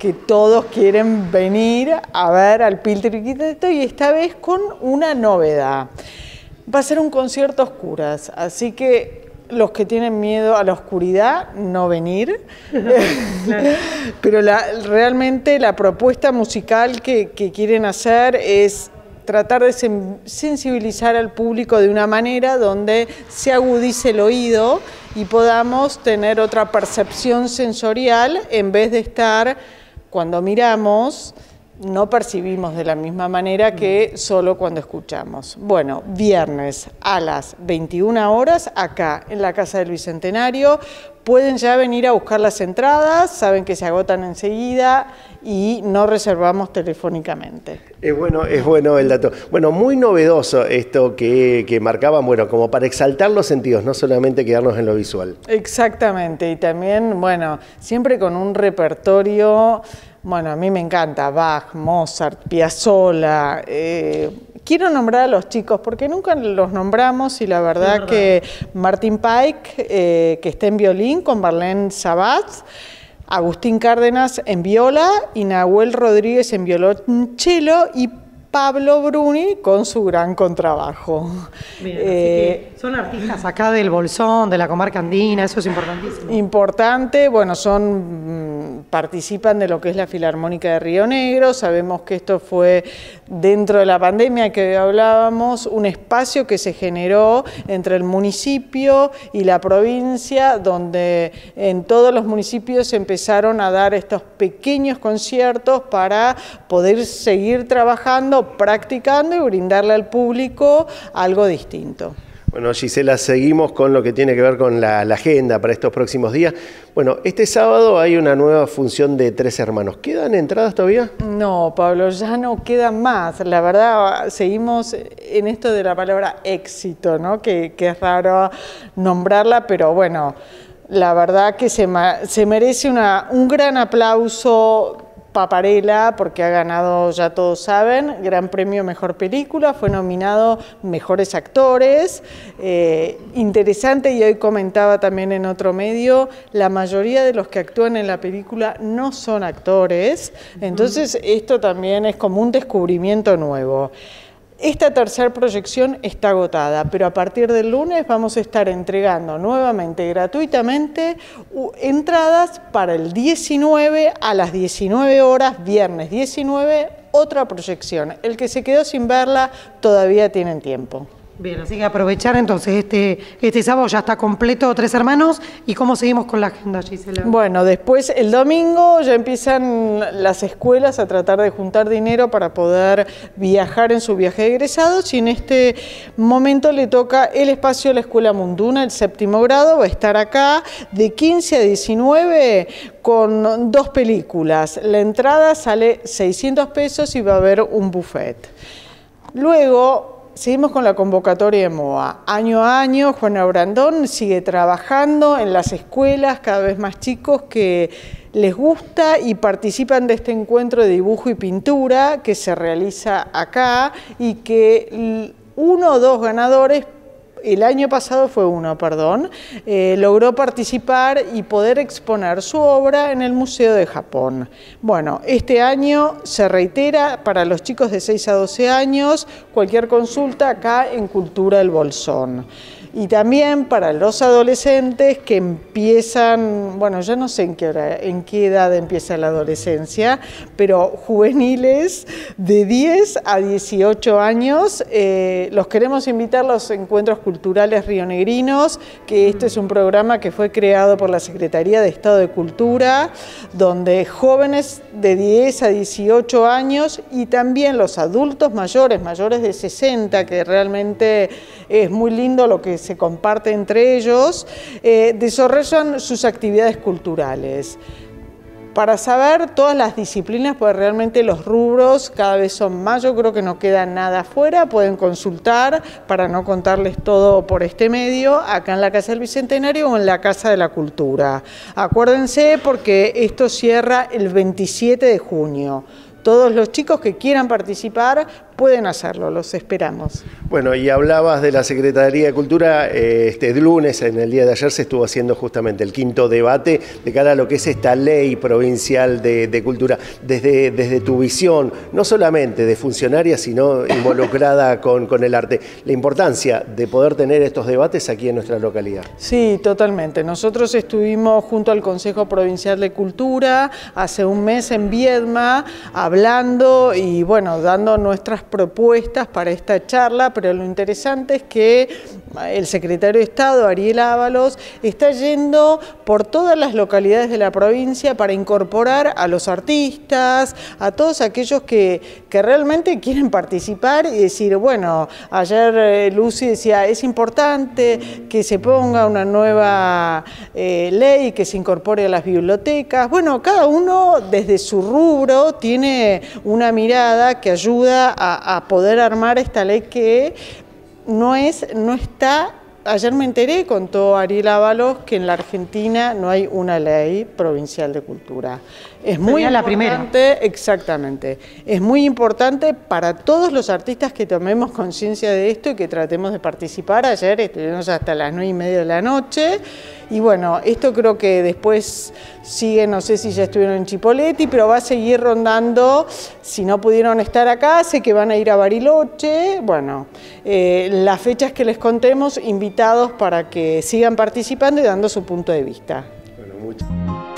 que todos quieren venir a ver al Piltriquiteto, y esta vez con una novedad. Va a ser un concierto a oscuras, así que los que tienen miedo a la oscuridad, no venir. Claro. Pero realmente la propuesta musical que quieren hacer es tratar de sensibilizar al público de una manera donde se agudice el oído y podamos tener otra percepción sensorial, en vez de estar, cuando miramos, no percibimos de la misma manera que solo cuando escuchamos. Bueno, viernes a las 21 horas, acá en la Casa del Bicentenario. Pueden ya venir a buscar las entradas, saben que se agotan enseguida y no reservamos telefónicamente. Es bueno el dato. Bueno, muy novedoso esto que marcaban, bueno, como para exaltar los sentidos, no solamente quedarnos en lo visual. Exactamente, y también, bueno, siempre con un repertorio. Bueno, a mí me encanta Bach, Mozart, Piazzolla. Quiero nombrar a los chicos porque nunca los nombramos, y la verdad que Martin Pike, que está en violín con Marlene Sabat, Agustín Cárdenas en viola y Nahuel Rodríguez en violonchelo, y Pablo Bruni con su gran contrabajo. Bien, así que son artistas acá del Bolsón, de la comarca andina, eso es importantísimo. Importante, bueno, participan de lo que es la Filarmónica de Río Negro. Sabemos que esto fue, dentro de la pandemia que hablábamos, un espacio que se generó entre el municipio y la provincia, donde en todos los municipios se empezaron a dar estos pequeños conciertos para poder seguir trabajando, practicando y brindarle al público algo distinto. Bueno, Gisela, seguimos con lo que tiene que ver con la agenda para estos próximos días. Bueno, este sábado hay una nueva función de Tres Hermanos. ¿Quedan entradas todavía? No, Pablo, ya no quedan más. La verdad, seguimos en esto de la palabra éxito, ¿no? Que es raro nombrarla, pero bueno, la verdad que se merece un gran aplauso. Paparella, porque ha ganado, ya todos saben, Gran Premio Mejor Película, fue nominado Mejores Actores. Interesante, y hoy comentaba también en otro medio, la mayoría de los que actúan en la película no son actores, entonces esto también es como un descubrimiento nuevo. Esta tercera proyección está agotada, pero a partir del lunes vamos a estar entregando nuevamente gratuitamente entradas para el 19 a las 19 horas, viernes 19, otra proyección. El que se quedó sin verla todavía tienen tiempo. Bien, así que aprovechar entonces este sábado ya está completo Tres Hermanos. ¿Y cómo seguimos con la agenda, Gisela? Bueno, después el domingo ya empiezan las escuelas a tratar de juntar dinero para poder viajar en su viaje de egresados, y en este momento le toca el espacio a la Escuela Munduna, el 7º grado, va a estar acá de 15 a 19 con 2 películas. La entrada sale 600 pesos y va a haber un buffet. Luego seguimos con la convocatoria de MOA. Año a año, Juana Brandón sigue trabajando en las escuelas, cada vez más chicos que les gusta y participan de este encuentro de dibujo y pintura que se realiza acá, y que uno o dos ganadores, el año pasado fue uno, logró participar y poder exponer su obra en el Museo de Japón. Bueno, este año se reitera para los chicos de 6 a 12 años, cualquier consulta acá en Cultura del Bolsón. Y también para los adolescentes que empiezan, bueno, yo no sé en qué edad empieza la adolescencia, pero juveniles de 10 a 18 años, los queremos invitar a los encuentros culturales rionegrinos, que este es un programa que fue creado por la Secretaría de Estado de Cultura, donde jóvenes de 10 a 18 años y también los adultos mayores de 60, que realmente es muy lindo lo que se comparte entre ellos, desarrollan sus actividades culturales. Para saber todas las disciplinas, pues realmente los rubros cada vez son más, yo creo que no queda nada afuera, pueden consultar para no contarles todo por este medio, acá en la Casa del Bicentenario o en la Casa de la Cultura. Acuérdense, porque esto cierra el 27 de junio. Todos los chicos que quieran participar pueden hacerlo, los esperamos. Bueno, y hablabas de la Secretaría de Cultura, este lunes, en el día de ayer, se estuvo haciendo justamente el 5º debate de cara a lo que es esta ley provincial de cultura. Desde tu visión, no solamente de funcionaria, sino involucrada con el arte, la importancia de poder tener estos debates aquí en nuestra localidad. Sí, totalmente. Nosotros estuvimos junto al Consejo Provincial de Cultura hace un mes en Viedma, hablando y bueno, dando nuestras propuestas para esta charla, pero lo interesante es que el secretario de Estado, Ariel Ábalos, está yendo por todas las localidades de la provincia para incorporar a los artistas, a todos aquellos que realmente quieren participar y decir, bueno, ayer Lucy decía, es importante que se ponga una nueva ley, que se incorpore a las bibliotecas. Bueno, cada uno desde su rubro tiene una mirada que ayuda a poder armar esta ley que no está. Ayer me enteré, contó Ariel Ábalos, que en la Argentina no hay una ley provincial de cultura. Es muy importante, la primera. Exactamente. Es muy importante para todos los artistas que tomemos conciencia de esto y que tratemos de participar. Ayer estuvimos hasta las 9:30 de la noche. Y bueno, esto creo que después sigue, no sé si ya estuvieron en Chipoleti, pero va a seguir rondando. Si no pudieron estar acá, sé que van a ir a Bariloche. Bueno, las fechas que les contemos, invitados para que sigan participando y dando su punto de vista. Bueno, muchas